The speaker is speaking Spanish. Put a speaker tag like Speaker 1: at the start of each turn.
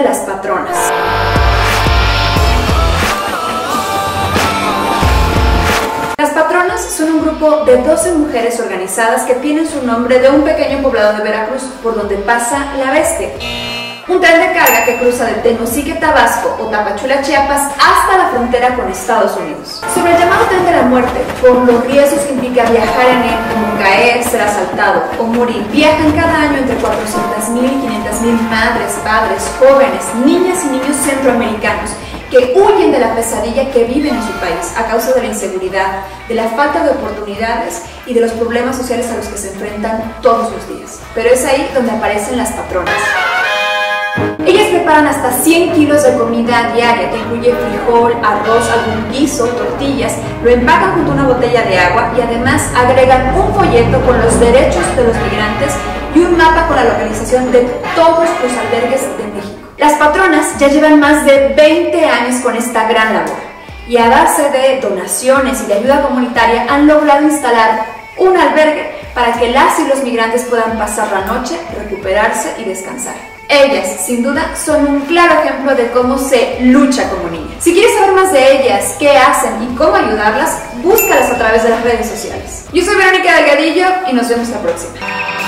Speaker 1: de las patronas. Las patronas son un grupo de 12 mujeres organizadas que tienen su nombre de un pequeño poblado de Veracruz por donde pasa la Bestia, un tren de carga que cruza de Tenosique, Tabasco o Tapachula, Chiapas hasta la frontera con Estados Unidos. Sobre el llamado tren de la muerte, por los riesgos que implica viajar en él, como caer, ser asaltado o morir, viajan cada año entre 400,000 y 500,000 madres, padres, jóvenes, niñas y niños centroamericanos que huyen de la pesadilla que viven en su país a causa de la inseguridad, de la falta de oportunidades y de los problemas sociales a los que se enfrentan todos los días. Pero es ahí donde aparecen las patronas. Ellas preparan hasta 100 kilos de comida diaria que incluye frijol, arroz, algún guiso, tortillas, lo empacan junto a una botella de agua y además agregan un folleto con los derechos de los migrantes y un mapa con la localización de todos los albergues de México. Las patronas ya llevan más de 20 años con esta gran labor y a base de donaciones y de ayuda comunitaria han logrado instalar un albergue para que las y los migrantes puedan pasar la noche, recuperarse y descansar. Ellas, sin duda, son un claro ejemplo de cómo se lucha como niñas. Si quieres saber más de ellas, qué hacen y cómo ayudarlas, búscalas a través de las redes sociales. Yo soy Verónica Delgadillo y nos vemos la próxima.